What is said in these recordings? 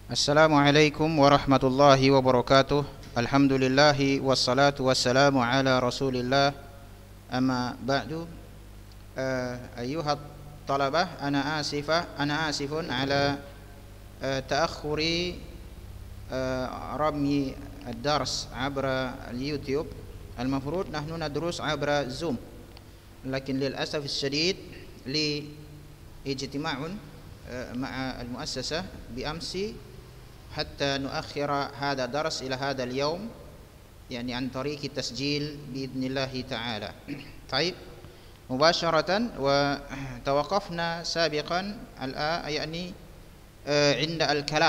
Assalamualaikum warahmatullahi wabarakatuh. Alhamdulillahi wassalatu wassalamu ala rasulillah. Amma ba'du. Ayyuhat talabah, ana asifun ala ta'akhuri رمي الدرس عبر اليوتيوب. المفروض نحن ندرس عبر زوم، لكن للأسف الشديد لي اجتماع مع المؤسسة بأمس حتى نؤخر هذا الدرس إلى هذا اليوم، يعني عن طريق التسجيل بإذن الله تعالى. طيب، مباشرة وتوقفنا سابقا يعني عند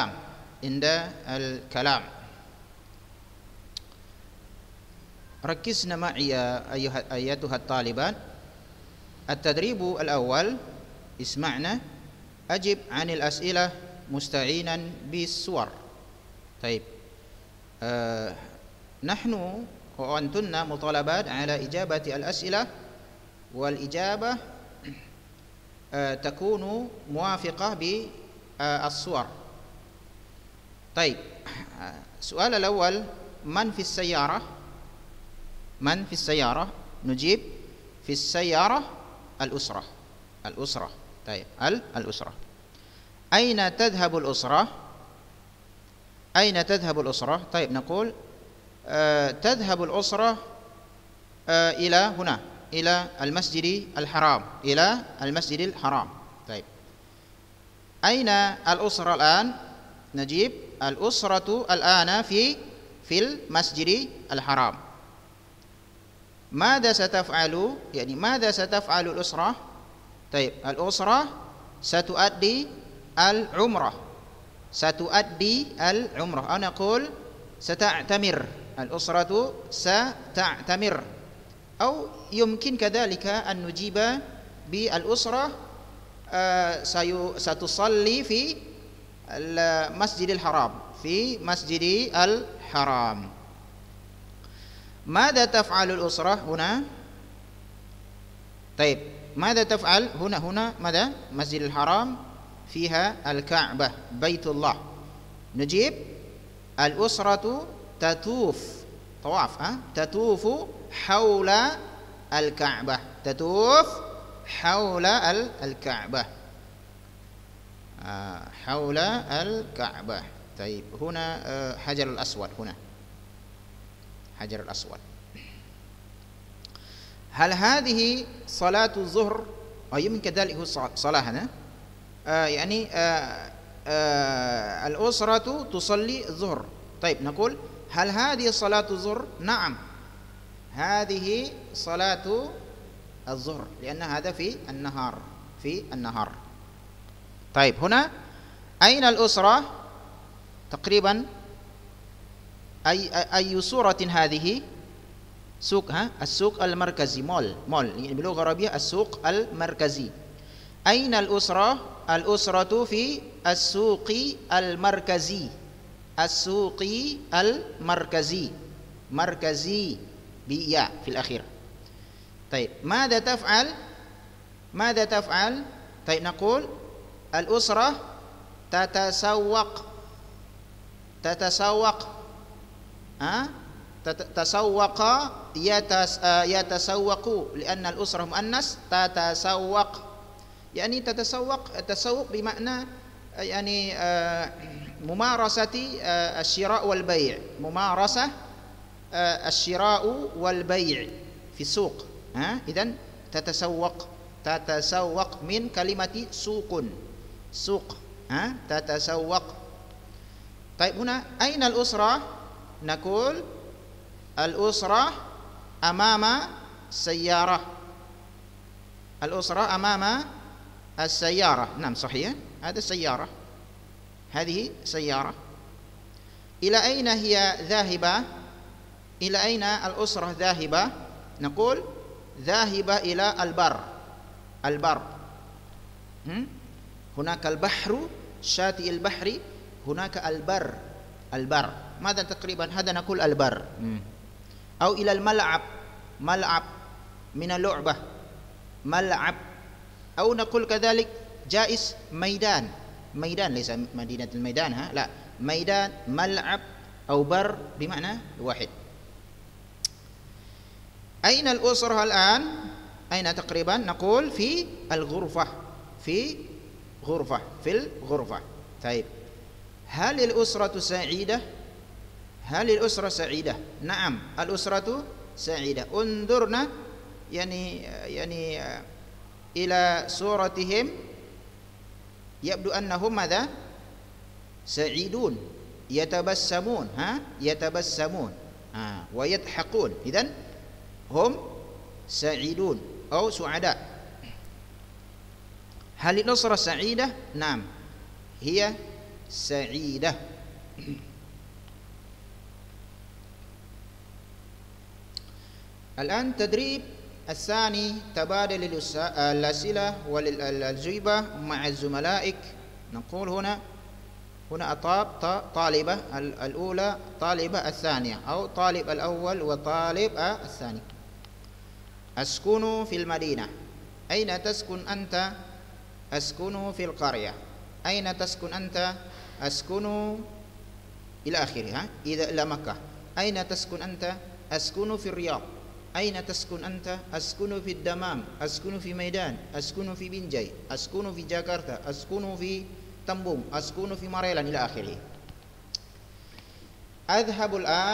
الكلام. ركزنا معي أيتها الطالبات. التدريب الأول، اسمعنا، أجب عن الأسئلة مستعينا بالصور. طيب، نحن وأنتن مطالبات على إجابة الأسئلة، والإجابة تكون موافقة بالصور. طيب، السؤال الأول، من في السيارة؟ من في السيارة؟ نجيب في السيارة الأسرة. طيب، الأسرة. أين تذهب الأسرة؟ أين تذهب الأسرة؟ طيب، نقول تذهب الأسرة إلى هنا، إلى المسجد الحرام، إلى المسجد الحرام. طيب، أين الأسرة الآن؟ نجيب الأسرة الآن في المسجد الحرام. ماذا ستفعل؟ يعني ماذا ستفعل الأسرة؟ طيب، الأسرة ستؤدي العمرة. أو نقول ستعتمر. الأسرة ستعتمر، أو يمكن كذلك أن نجيب بالأسرة ستصلي في المسجد الحرام، في مسجد الحرام. ماذا تفعل الأسرة هنا؟ طيب، ماذا تفعل هنا ماذا؟ مسجد الحرام فيها الكعبة، بيت الله. نجيب الأسرة تطوف تطوف حول الكعبة، تطوف حول الكعبة، حول الكعبة. طيب، هنا حجر الأسود، هنا حجر الأسود. هل هذه صلاة الظهر؟ يمكن كذلك صلاة هنا، يعني الأسرة تصلي الظهر. طيب، نقول هل هذه صلاة الظهر؟ نعم، هذه صلاة الظهر، لأن هذا في النهار. طيب، هنا أين الأسرة؟ تقريبا أي صورة هذه؟ سوق، السوق المركزي، مول يعني باللغة العربية السوق المركزي. أين الأسرة؟ الأسرة في السوق المركزي، السوق المركزي، مركزي بياء في الأخير. طيب، ماذا تفعل؟ طيب، نقول الأسرة تتسوق، يتسوق، لأن الأسرة مؤنث. تتسوق يعني التسوق بمعنى يعني ممارسة الشراء والبيع، ممارسة الشراء والبيع في السوق. إذن تتسوق من كلمة سوق، تتسوق. طيب، هنا أين الأسرة؟ نقول الأسرة أمام السيارة، الأسرة أمام السيارة. نعم، صحيح، هذا السيارة، هذه سيارة. إلى أين هي ذاهبة؟ إلى أين الأسرة ذاهبة؟ نقول ذاهبة إلى البر. هناك البحر، شاطئ البحر، هناك البر. ماذا تقريبا هذا نقول البر. أو إلى الملعب، ملعب من اللعبة، ملعب. أو نقول كذلك جائز ميدان، ليس مدينة الميدان، لا، ميدان ملعب أو بر بمعنى واحد. أين الأسرة الآن؟ أين تقريبا؟ نقول في الغرفة، في الغرفة. طيب، هل الأسرة سعيدة؟ هل الأسرة سعيدة؟ نعم، الأسرة سعيدة. انظرنا يعني إلى صورتهم، يبدو أنهم ماذا؟ سعيدون، يتبسمون، يتبسمون ويضحكون. إذن هم سعيدون أو سعداء. هل الأسرة سعيدة؟ نعم، هي سعيدة. الآن تدريب الثاني، تبادل الأسئلة والأجوبة مع زملائك. نقول هنا طالبة الأولى، طالبة الثانية، أو طالب الأول وطالب الثاني. أسكن في المدينة. أين تسكن أنت؟ أسكن في القرية. أين تسكن أنت؟ أسكن إلى آخره، إلى مكة. أين تسكن أنت؟ أسكن في الرياض. أين تسكن أنت؟ أسكن في الدمام، أسكن في ميدان، أسكن في بنجاي، أسكن في جاكرتا، أسكن في تمبوم، أسكن في مريلان إلى آخره. أذهب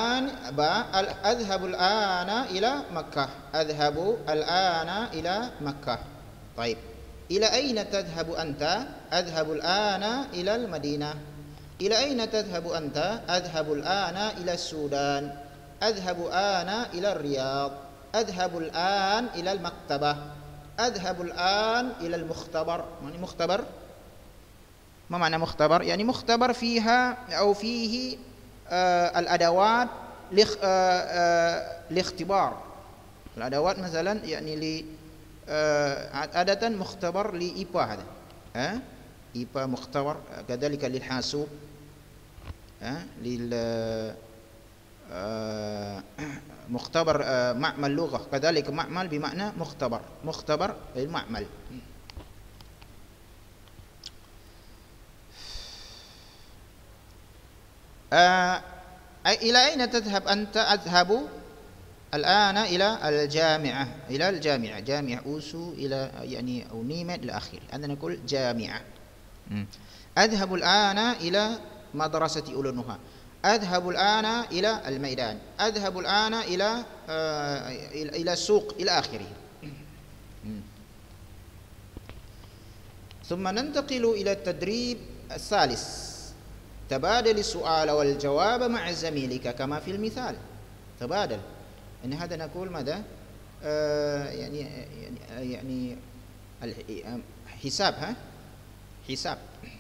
الآن إلى مكة. أذهب الآن إلى مكة. طيب، إلى أين تذهب أنت؟ أذهب الآن إلى المدينة. إلى أين تذهب أنت؟ أذهب الآن إلى السودان. أذهب الآن إلى الرياض. أذهب الآن إلى المكتبة. أذهب الآن إلى المختبر. يعني مختبر، ما معنى مختبر؟ يعني مختبر فيها أو فيه الأدوات لاختبار. الأدوات مثلا يعني عادة مختبر لإيبا، هذا إيبا مختبر، كذلك للحاسوب، مختبر معمل لغة، كذلك معمل بمعنى مختبر المعمل. إلى أين تذهب أنت؟ أذهب الآن إلى الجامعة. إلى الجامعة، جامعة أوسو، إلى يعني أو نيمة إلى آخره. عندنا نقول جامعة. أذهب الآن إلى مدرسة أولونها. أذهب الآن إلى الميدان. أذهب الآن إلى السوق إلى آخره. ثم ننتقل إلى التدريب الثالث، تبادل السؤال والجواب مع زميلك كما في المثال. تبادل، إن هذا نقول ماذا؟ يعني حساب، حساب.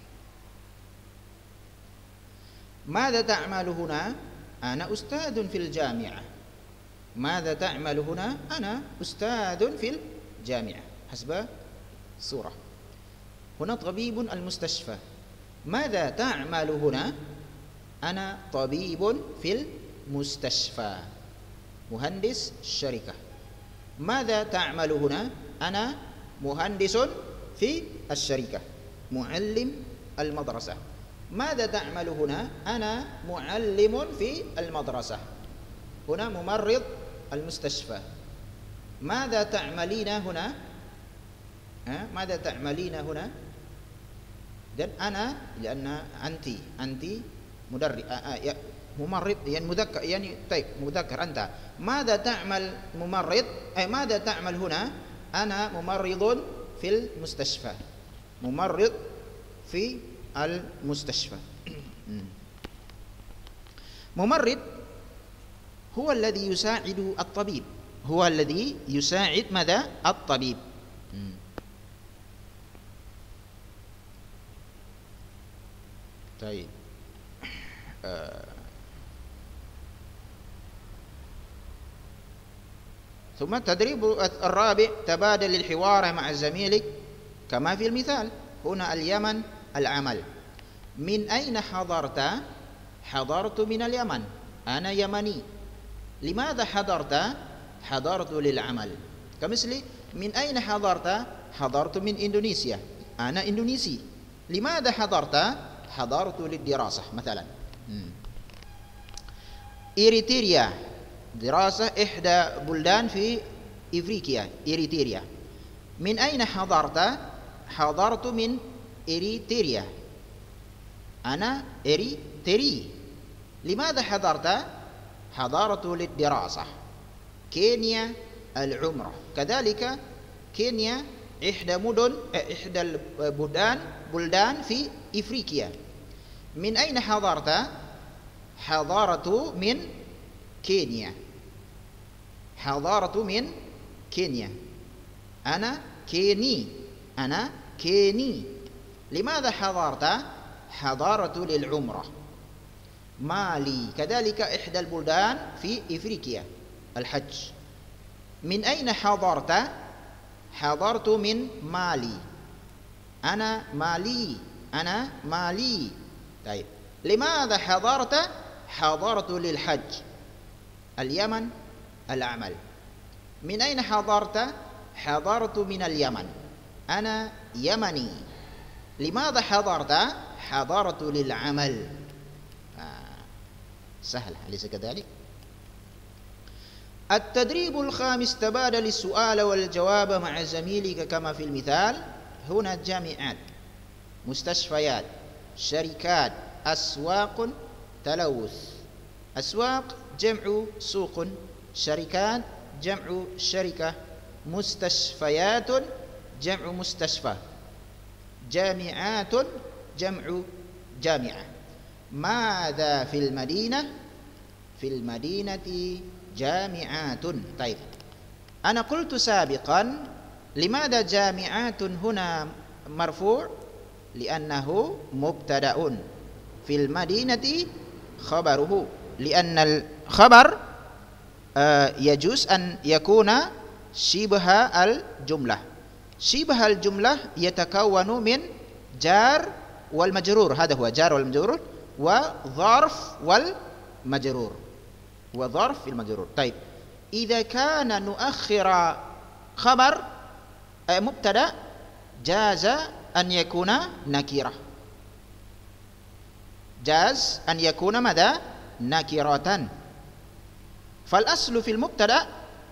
ماذا تعمل هنا؟ أنا أستاذ في الجامعة. ماذا تعمل هنا؟ أنا أستاذ في الجامعة، حسب الصورة. هنا طبيب المستشفى. ماذا تعمل هنا؟ أنا طبيب في المستشفى، مهندس الشركة. ماذا تعمل هنا؟ أنا مهندس في الشركة، معلم المدرسة. ماذا تعمل هنا؟ أنا معلم في المدرسة. هنا ممرض المستشفى. ماذا تعملين هنا؟ ماذا تعملين هنا؟ dan أنا لأن أنت مدرب ممرض، يعني مذكر، يعني طيب مذكر أنت. ماذا تعمل ممرض؟ ماذا تعمل هنا؟ أنا ممرض في المستشفى، ممرض في المستشفى. ممرض هو الذي يساعد الطبيب، هو الذي يساعد ماذا؟ الطبيب. طيب، ثم التدريب الرابع، تبادل الحوار مع زميلك كما في المثال. هنا اليمن العمل. من أين حضرت؟ حضرت من اليمن، أنا يمني. لماذا حضرت؟ حضرت للعمل. كمثل من أين حضرت؟ حضرت من إندونيسيا، أنا إندونيسي. لماذا حضرت؟ حضرت للدراسة مثلا. إريتريا دراسة إحدى بلدان في إفريقيا، إريتريا. من أين حضرت؟ حضرت من إريتريا، أنا إريتري. لماذا حضرت؟ حضرت للدراسة. كينيا العمرة. كذلك كينيا إحدى بلدان في إفريقيا. من أين حضرت؟ حضرت من كينيا، حضرت من كينيا، أنا كيني، أنا كيني. لماذا حضرت؟ حضرت للعمرة. مالي كذلك إحدى البلدان في إفريقيا، الحج. من أين حضرت؟ حضرت من مالي، أنا مالي، أنا مالي. طيب لماذا حضرت؟ حضرت للحج. اليمن العمل. من أين حضرت؟ حضرت من اليمن، أنا يمني. لماذا حضرت؟ حضرت للعمل. سهل أليس كذلك؟ التدريب الخامس تبادل السؤال والجواب مع زميلك كما في المثال. هنا جامعات، مستشفيات، شركات، أسواق، تلوث. أسواق جمع سوق، شركات جمع شركة، مستشفيات جمع مستشفى، جامعات جمع جامعة. ماذا في المدينة؟ في المدينة جامعات. طيب أنا قلت سابقا لماذا جامعات هنا مرفوع؟ لأنه مبتدأ. في المدينة خبره، لأن الخبر يجوز أن يكون شبه الجملة. شبه الجملة يتكون من جار والمجرور، هذا هو جار والمجرور، وظرف والمجرور، وظرف المجرور. طيب إذا كان نؤخر خبر مبتدأ جاز أن يكون نكرة، جاز أن يكون ماذا؟ نكرة. فالأصل في المبتدأ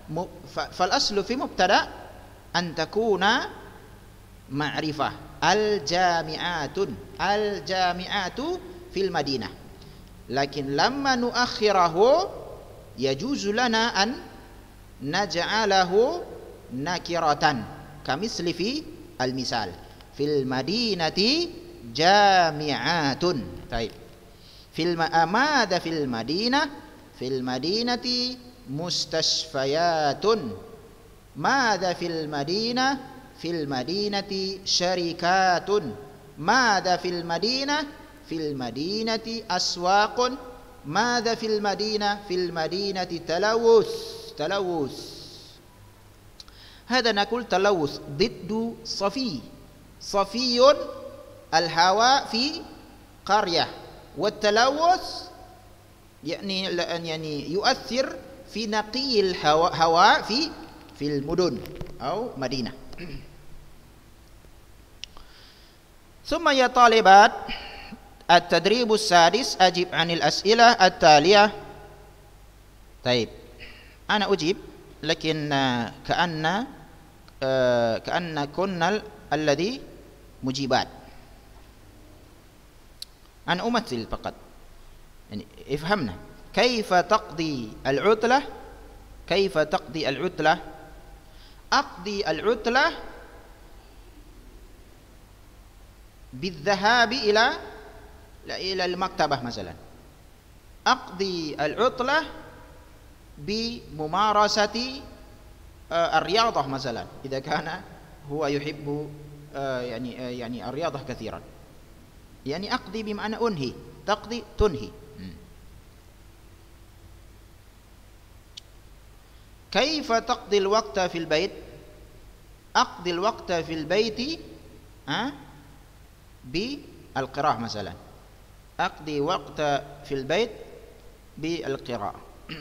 أن تكون معرفة. الجامعات، الجامعات في المدينة. لكن لما نؤخره يجوز لنا أن نجعله نكرة، كمثل في المثال في المدينة جامعات. طيب ماذا في المدينة؟ في المدينة مستشفيات. ماذا في المدينة؟ في المدينة شركات. ماذا في المدينة؟ في المدينة أسواق. ماذا في المدينة؟ في المدينة تلوث. تلوث هذا نقول تلوث ضد صفي. صفي الهواء في قرية، والتلوث يعني يؤثر في نقي الهواء في المدن أو مدينة. ثم يا طالبات التدريب السادس، أجب عن الأسئلة التالية. طيب أنا أجيب، لكن كأن كنا الذي مجيبات. أنا أمثل فقط، يعني افهمنا. كيف تقضي العطلة؟ كيف تقضي العطلة؟ أقضي العطلة بالذهاب إلى المكتبة مثلا. أقضي العطلة بممارسة الرياضة مثلا، إذا كان هو يحب يعني الرياضة كثيرا. يعني أقضي بمعنى أنهي، تقضي تنهي. كيف تقضي الوقت في البيت؟ أقضي الوقت في البيت بالقراءة مثلا. أقضي وقت في البيت بالقراءة.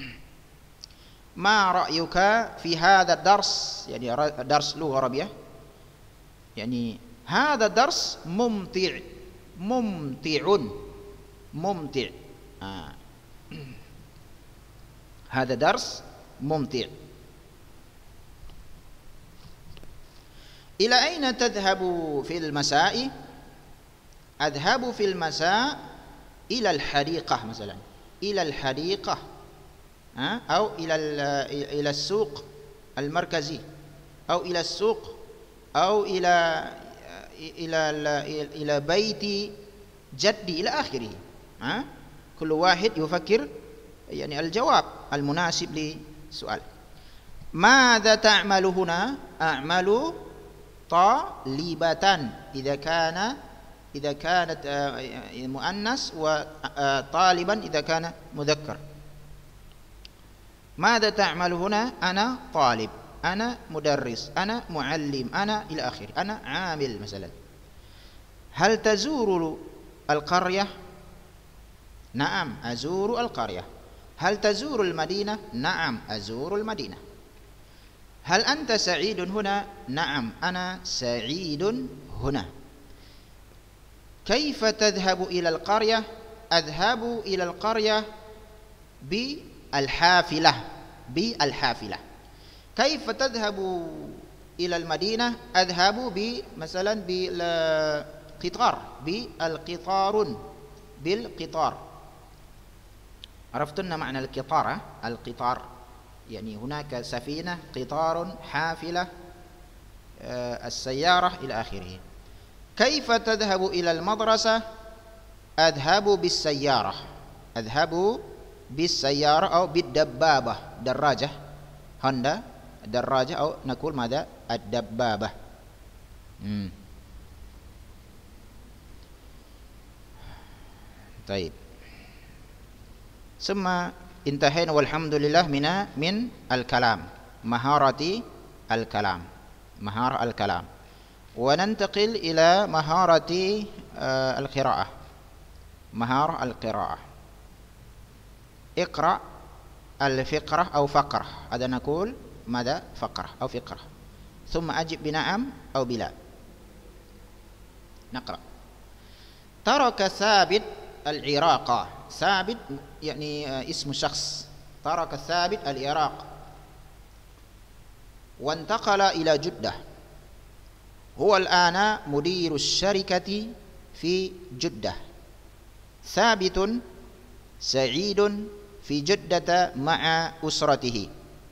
ما رأيك في هذا الدرس؟ يعني درس لغة عربية، يعني هذا الدرس ممتع. ممتع ممتع هذا درس ممتع. إلى أين تذهب في المساء؟ أذهب في المساء إلى الحديقة مثلا، إلى الحديقة أو إلى السوق المركزي، أو إلى السوق، أو إلى بيت جدي إلى آخره. كل واحد يفكر يعني الجواب المناسب للسؤال. ماذا تعمل هنا؟ أعمل طالبة إذا كانت مؤنث، وطالبا إذا كان مذكر. ماذا تعمل هنا؟ أنا طالب، أنا مدرس، أنا معلم، أنا إلى آخره، أنا عامل مثلا. هل تزور القرية؟ نعم أزور القرية. هل تزور المدينة؟ نعم أزور المدينة. هل أنت سعيد هنا؟ نعم أنا سعيد هنا. كيف تذهب إلى القرية؟ أذهب إلى القرية بالحافلة. كيف تذهب إلى المدينة؟ أذهب مثلا بالقطار، بالقطار. عرفتن معنى القطار؟ القطار يعني هناك سفينة، قطار، حافلة، السيارة إلى آخره. كيف تذهب إلى المدرسة؟ أذهب بالسيارة. أذهب بالسيارة أو بالدبابة، دراجة هوندا، دراجة، أو نقول ماذا؟ الدبابة. طيب، ثم انتهينا والحمد لله من الكلام، مهارة الكلام. وننتقل إلى مهارة القراءة. مهارة القراءة. اقرأ الفقرة أو فقرة، هذا نقول ماذا؟ فقرة أو فقرة، ثم أجب بنعم أو بلا. نقرأ. ترك ثابت العراق. ثابت يعني اسم شخص. ترك ثابت العراق وانتقل إلى جدة. هو الآن مدير الشركة في جدة. ثابت سعيد في جدة مع أسرته.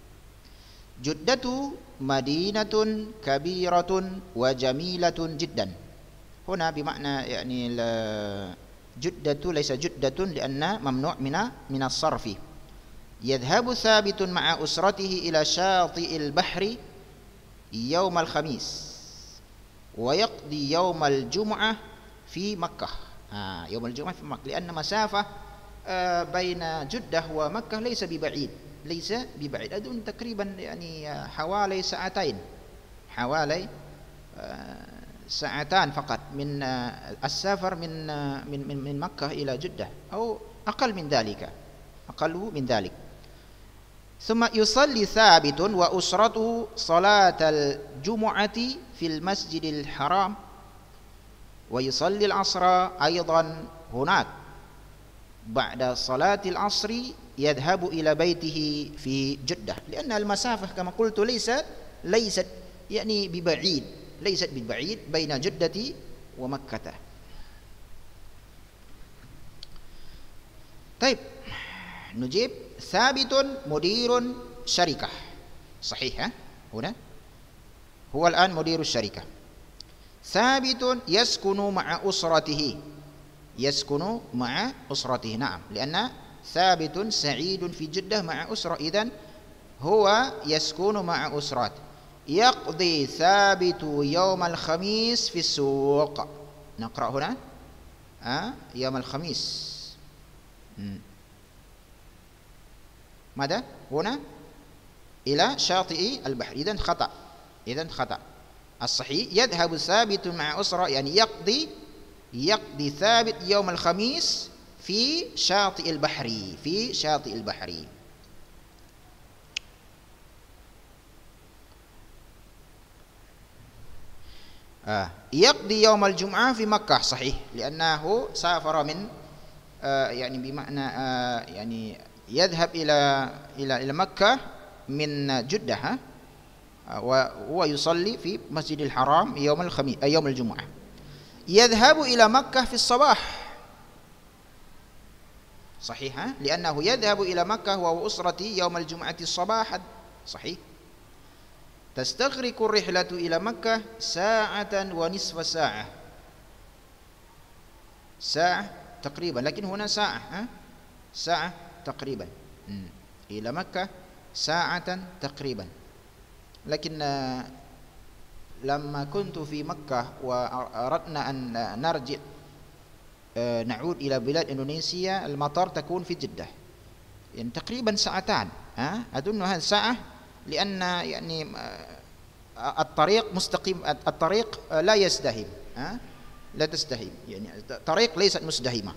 جدة مدينة كبيرة وجميلة جدا. هنا بمعنى يعني جدة ليس جدة لأن ممنوع من الصرف. يذهب ثابت مع أسرته إلى شاطئ البحر يوم الخميس، ويقضي يوم الجمعة في مكة. يوم الجمعة في مكة، لأن مسافة بين جدة ومكة ليس ببعيد، أظن تقريبا يعني حوالي ساعتين، حوالي ساعتان فقط من السفر من مكة إلى جدة، أو أقل من ذلك. ثم يصلي ثابت وأسرته صلاة الجمعة في المسجد الحرام، ويصلي العصر أيضا هناك. بعد صلاة العصر يذهب إلى بيته في جدة، لأن المسافة كما قلت ليست يعني ببعيد، ليست ببعيد بين جدة ومكة. طيب، نجيب ثابت مدير شركة، صحيح هنا هو الآن مدير الشركة. ثابت يسكن مع أسرته. يسكن مع أسرته، نعم، لأن ثابت سعيد في جدة مع أسرة، إذن هو يسكن مع أسرته. يقضي ثابت يوم الخميس في السوق. نقرأ هنا يوم الخميس. ماذا هنا؟ إلى شاطئ البحر، إذن خطأ. الصحيح يذهب ثابت مع أسرة، يعني يقضي ثابت يوم الخميس في شاطئ البحر. يقضي يوم الجمعة في مكة صحيح لأنه سافر من يعني بمعنى يعني يذهب إلى مكة من جدة وهو يصلي في مسجد الحرام يوم الجمعة. يذهب إلى مكة في الصباح صحيح لأنه يذهب إلى مكة وأسرته يوم الجمعة صباحا صحيح. تستغرق الرحلة إلى مكة ساعة ونصف ساعة تقريبا لكن هنا ساعة تقريبا إلى مكة ساعة تقريبا. لكن لما كنت في مكة وأردنا أن نرجع نعود إلى بلاد إندونيسيا المطار تكون في جدة يعني تقريبا ساعتان أظن هذه ساعة لأن يعني الطريق مستقيم الطريق لا يزدحم لا تزدحم يعني الطريق ليست مزدحمة.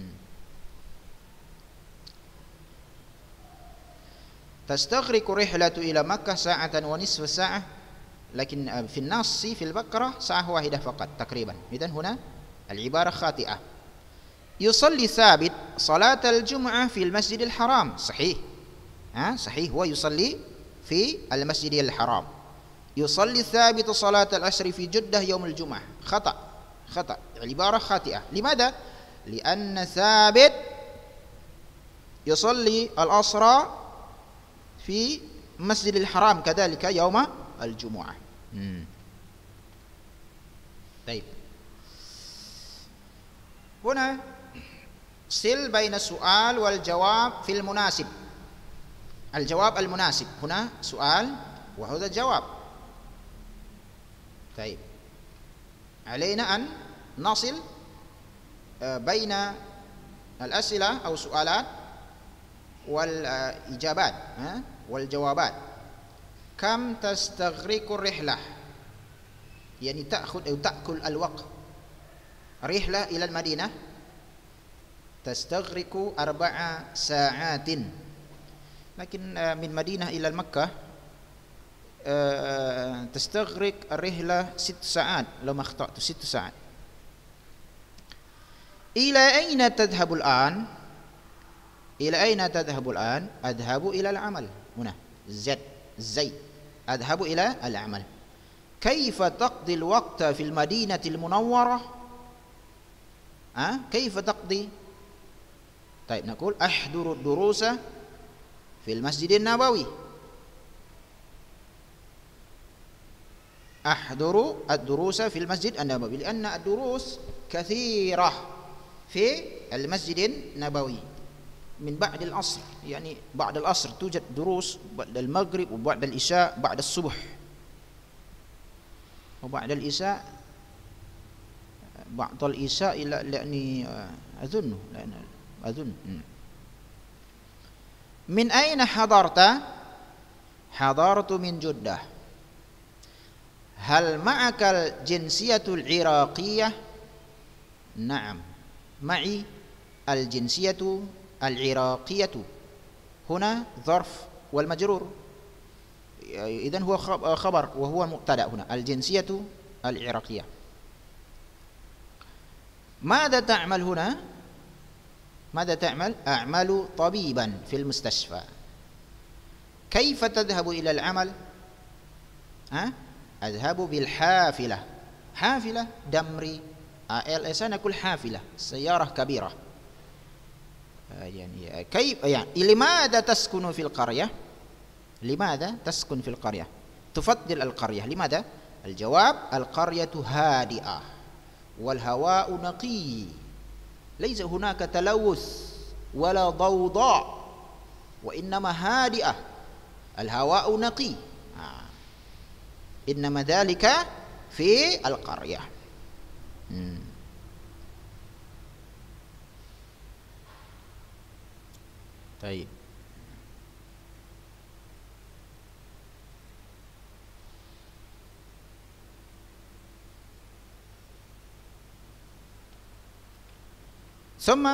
تستغرق رحلة إلى مكة ساعة ونصف ساعة لكن في النص في البقرة ساعة واحدة فقط تقريبا. إذن هنا العبارة خاطئة. يصلي ثابت صلاة الجمعة في المسجد الحرام صحيح صحيح هو يصلي في المسجد الحرام. يصلي ثابت صلاة العصر في جدة يوم الجمعة خطأ العبارة خاطئة. لماذا؟ لأن ثابت يصلي العصر في مسجد الحرام كذلك يوم الجمعة. طيب هنا صل بين السؤال والجواب في المناسب. الجواب المناسب هنا سؤال وهذا جواب. طيب علينا أن نصل بين الأسئلة أو سؤالات والإجابات والجوابات. كم تستغرق الرحلة يعني تأخذ أو تأكل الوقت. رحلة إلى المدينة تستغرق 4 ساعات لكن من مدينة إلى مكة تستغرق الرحلة 6 ساعات لو ما أخطأت 6 ساعات. إلى أين تذهب الآن؟ إلى أين تذهب الآن؟ أذهب إلى العمل. هنا زي أذهب إلى العمل. كيف تقضي الوقت في المدينة المنورة؟ كيف تقضي؟ طيب نقول أحضر الدروس في المسجد النبوي. أحضر الدروس في المسجد النبوي لأن الدروس كثيرة في المسجد النبوي من بعد العصر يعني بعد العصر توجد دروس بعد المغرب وبعد العشاء بعد الصبح وبعد العشاء بعد العشاء لأني أظن من أين حضرت؟ حضرت من جدة. هل معك الجنسية العراقية؟ نعم معي الجنسية العراقية. هنا ظرف والمجرور إذن هو خبر وهو مبتدأ. هنا الجنسية العراقية. ماذا تعمل هنا؟ ماذا تعمل؟ أعمل طبيبا في المستشفى. كيف تذهب إلى العمل؟ أذهب بالحافلة. حافلة دمري نقول حافلة سيارة كبيرة يعني كيف يعني لماذا تسكن في القرية؟ لماذا تسكن في القرية؟ تفضل القرية لماذا؟ الجواب القرية هادئة والهواء نقي ليس هناك تلوث ولا ضوضاء وإنما هادئة الهواء نقي إنما ذلك في القرية. طيب ثم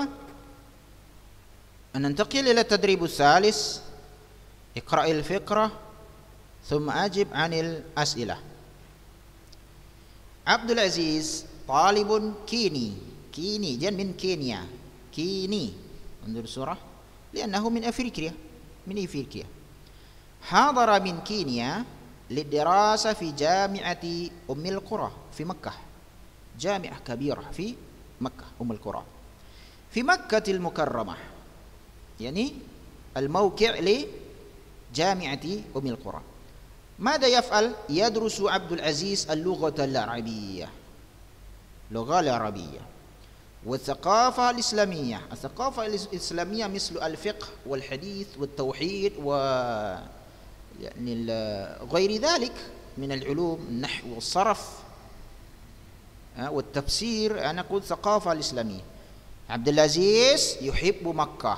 ننتقل إلى التدريب الثالث. اقرأ الفقرة ثم أجب عن الأسئلة. عبد العزيز طالب كيني. كيني جن من كينيا. كيني انظر السورة لأنه من أفريقيا. من أفريقيا. حضر من كينيا للدراسة في جامعة أم القرى في مكة. جامعة كبيرة في مكة أم القرى في مكة المكرمة، يعني الموقع لجامعة أم القرى. ماذا يفعل؟ يدرس عبد العزيز اللغة العربية، اللغة العربية والثقافة الإسلامية. الثقافة الإسلامية مثل الفقه والحديث والتوحيد و يعني غير ذلك من العلوم، النحو والصرف والتفسير. أنا أقول ثقافة الإسلامية. عبد العزيز يحب مكة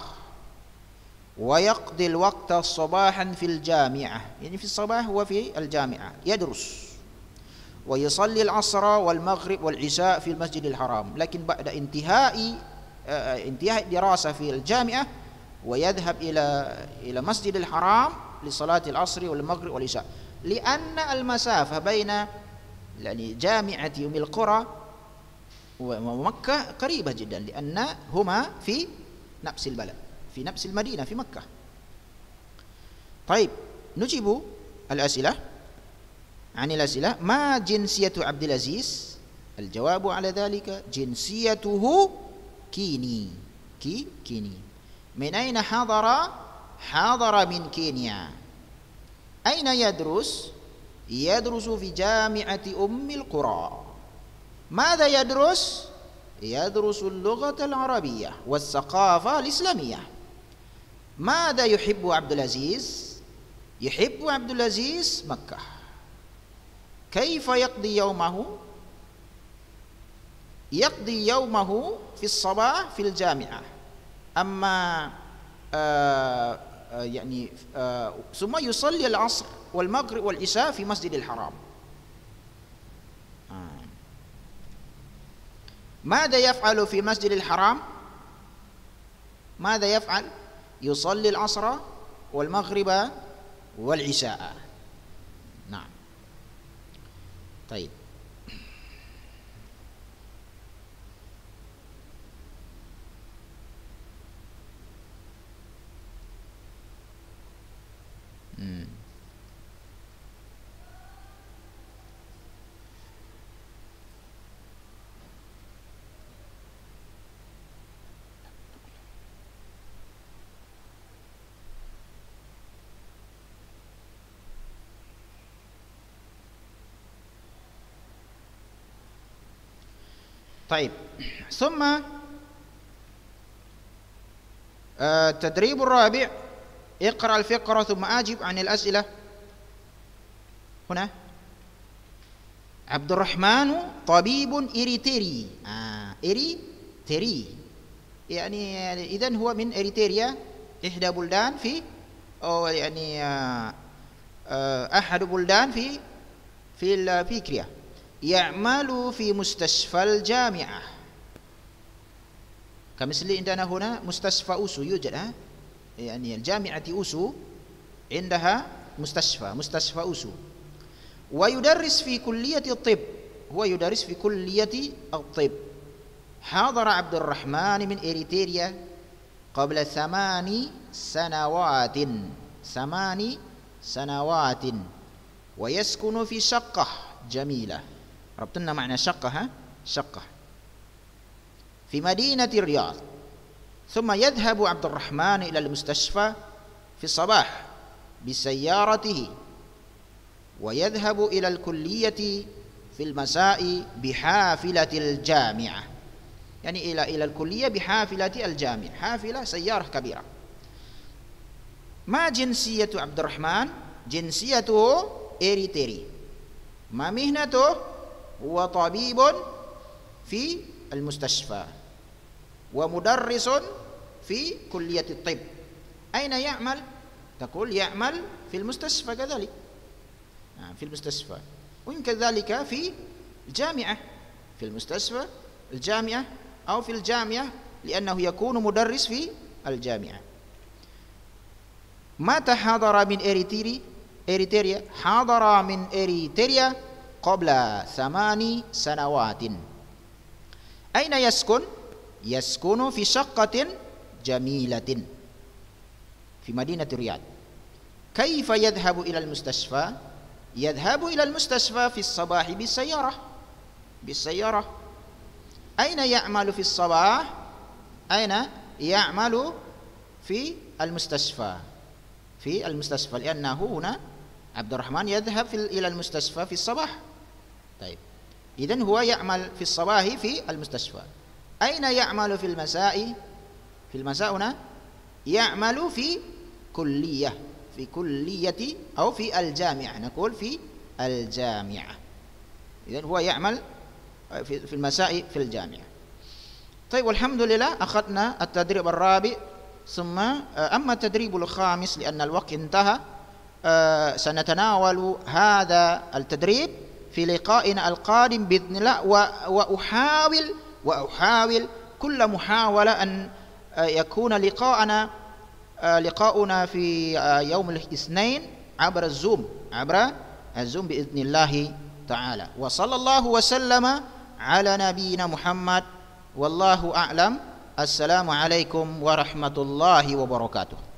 ويقضي الوقت صباحا في الجامعة، يعني في الصباح وفي الجامعة يدرس، ويصلي العصر والمغرب والعشاء في المسجد الحرام، لكن بعد انتهاء الدراسة في الجامعة ويذهب إلى مسجد الحرام لصلاة العصر والمغرب والعشاء، لأن المسافة بين يعني جامعة أم القرى ومكة قريبة جدا، لأن هما في نفس البلد، في نفس المدينة في مكة. طيب نجيب الأسئلة عن الأسئلة. ما جنسية عبد العزيز؟ الجواب على ذلك جنسيته كيني. كيني. من أين حضر؟ حضر من كينيا. أين يدرس؟ يدرس في جامعة أم القرى. ماذا يدرس؟ يدرس اللغة العربية والثقافة الإسلامية. ماذا يحب عبد العزيز؟ يحب عبد العزيز مكة. كيف يقضي يومه؟ يقضي يومه في الصباح في الجامعة، أما ثم يصلي العصر والمغرب والعشاء في مسجد الحرام. ماذا يفعل في مسجد الحرام؟ ماذا يفعل؟ يصلي العصر والمغرب والعشاء. نعم. طيب طيب ثم التدريب الرابع، اقرأ الفقرة ثم أجب عن الأسئلة. هنا عبد الرحمن طبيب إريتري. إريتري يعني إذن هو من إريتريا، إحدى بلدان في أو يعني أحد بلدان في أفريقيا. يعمل في مستشفى الجامعة، كمثل عندنا هنا مستشفى أوسو يوجد، يعني الجامعة أوسو عندها مستشفى أوسو. ويدرس في كلية الطب، هو يدرس في كلية الطب. حضر عبد الرحمن من إريتريا قبل 8 سنوات، 8 سنوات، ويسكن في شقة جميلة. ربطنا معنى شقة، شقة في مدينة الرياض. ثم يذهب عبد الرحمن إلى المستشفى في الصباح بسيارته، ويذهب إلى الكلية في المساء بحافلة الجامعة، يعني إلى الكلية بحافلة الجامعة، حافلة سيارة كبيرة. ما جنسية عبد الرحمن؟ جنسيته إريتري. ما مهنته؟ هو طبيب في المستشفى ومدرس في كلية الطب. أين يعمل؟ تقول يعمل في المستشفى كذلك، في المستشفى، ويمكن ذلك في الجامعة، في المستشفى الجامعة أو في الجامعة، لأنه يكون مدرس في الجامعة. متى حضر من إريتريا؟ حضر من إريتريا قبل 8 سنوات. أين يسكن؟ يسكن في شقة جميلة في مدينة الرياض. كيف يذهب إلى المستشفى؟ يذهب إلى المستشفى في الصباح بالسيارة. أين يعمل في الصباح؟ أين يعمل في المستشفى، لأنه هنا عبد الرحمن يذهب إلى المستشفى في الصباح. طيب، إذن هو يعمل في الصباح في المستشفى. أين يعمل في المساء؟ في المساء هنا يعمل في كلية أو في الجامعة، نقول في الجامعة. إذن هو يعمل في المساء في الجامعة. طيب، والحمد لله أخذنا التدريب الرابع. ثم أما التدريب الخامس لأن الوقت انتهى، سنتناول هذا التدريب في لقائنا القادم بإذن الله. وأحاول كل محاولة أن يكون لقاؤنا في يوم الاثنين عبر الزوم بإذن الله تعالى. وصلى الله وسلم على نبينا محمد، والله أعلم. السلام عليكم ورحمة الله وبركاته.